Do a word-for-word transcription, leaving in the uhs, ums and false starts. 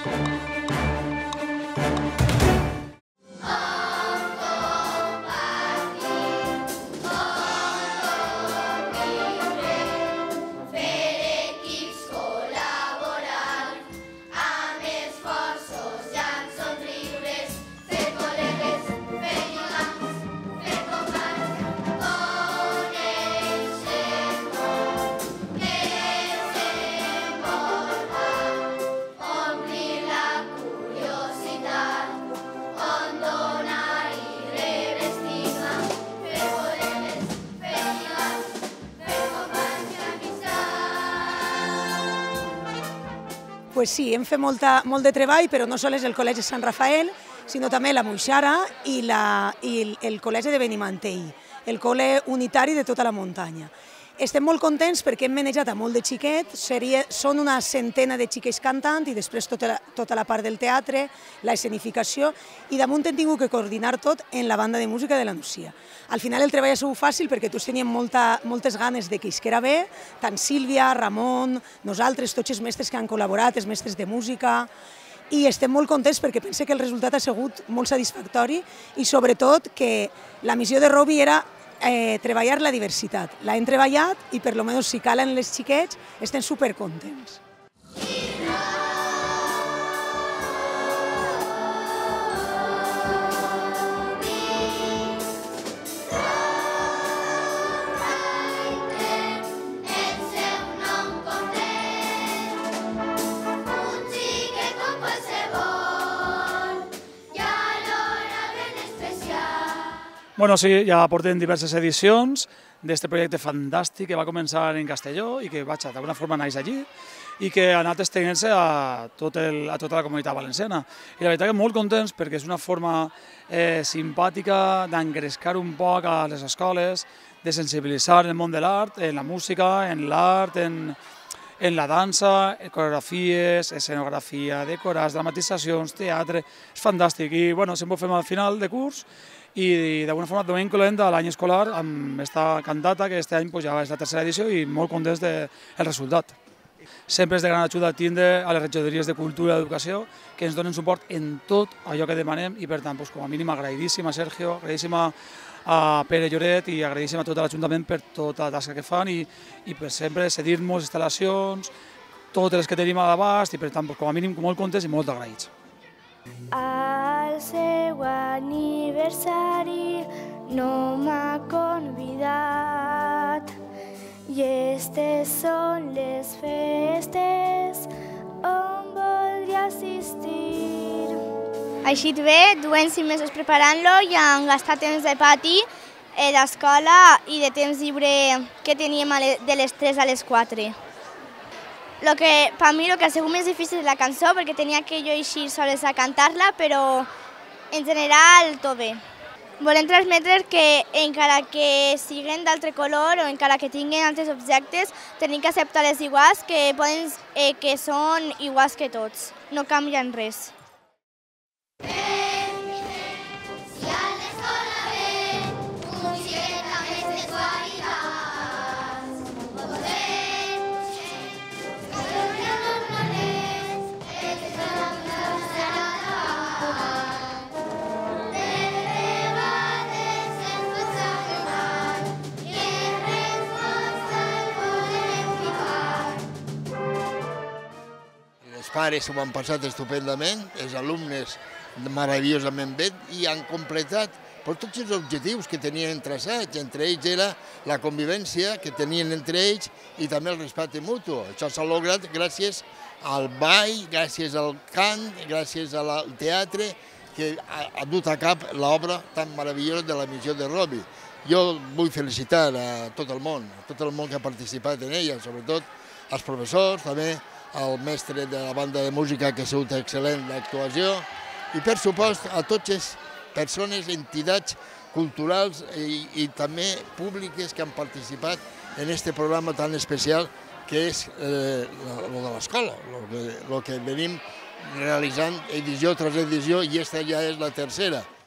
Pues sí, hem fet molta, molt de treball, però no sols el Col·legi Sant Rafael, sinó també la Moixara i, la, i el, el Col·legi de Benimantell, el col·le unitari de tota la muntanya. Estem molt contents perquè hem manejat a molt de xiquets, seria, són una centena de xiquets cantant i després tota la, tota la part del teatre, la escenificació, i damunt hem tingut que coordinar tot en la banda de música de la Nucia. Al final el treball ha sigut fàcil perquè tots teníem molta, moltes ganes de que isquera bé, tant Sílvia, Ramon, nosaltres, tots els mestres que han col·laborat, els mestres de música, i estem molt contents perquè pense que el resultat ha sigut molt satisfactori i sobretot que la missió de Robi era Eh, treballar la diversitat. L'hem treballat i per lo menys si calen les xiquets estem supercontents. Bueno, sí, ja portem diverses edicions d'aquest projecte fantàstic que va començar en Castelló i que, vaja, d'alguna forma naix allí i que ha anat estenent-se a, tot el, a tota la comunitat valenciana. I la veritat que molt contents perquè és una forma eh, simpàtica d'engrescar un poc a les escoles, de sensibilitzar en el món de l'art, en la música, en l'art, en, en la dansa, coreografies, escenografia, decorats, dramatitzacions, teatre. És fantàstic i bueno, sempre ho fem al final de curs i d'alguna forma també incloent l'any escolar amb aquesta cantata que aquest any pues, ja és la tercera edició i molt contents del resultat. Sempre és de gran ajuda tindre a les regidories de Cultura i d'Educació que ens donen suport en tot allò que demanem i per tant, pues, com a mínim agraïdíssim a Sergio, agraïdíssim a Pere Lloret i agraïdíssim a tot l'Ajuntament per tota la tasca que fan i, i per sempre cedir-nos instal·lacions, totes les que tenim a l'abast i per tant, pues, com a mínim molt contents i molt agraïts. Al seu aniversari no m'ha convidat i estes són les festes on voldria assistir. Així bé, duem cinc mesos preparant-lo i hem gastat temps de pati a l'escola i de temps lliure que teníem de les tres a les quatre. Lo que, per mi el que ha sigut més difícil és la cançó, perquè tenia que jo eixir soles a cantar-la, però en general tot bé. Volem transmetre que encara que siguin d'altre color o encara que tinguin altres objectes, tenim que acceptar-les iguals, que, poden, eh, que són iguals que tots, no canvien res. Els pares s'ho han passat estupendament, els alumnes meravellosament bé i han completat per tots els objectius que tenien traçats. Entre ells era la convivència que tenien entre ells i també el respecte mutu. Això s'ha lograt gràcies al ball, gràcies al cant, gràcies al teatre que ha dut a cap l'obra tan meravellosa de la missió de Robi. Jo vull felicitar a tot el món, a tot el món que ha participat en ella, sobretot als professors, també al mestre de la banda de música que ha sigut excel·lent l'actuació i per supost a totes les persones, entitats culturals i, i també públiques que han participat en aquest programa tan especial que és eh, lo de l'escola, lo que, lo que venim realitzant edició tras edició i aquesta ja és la tercera.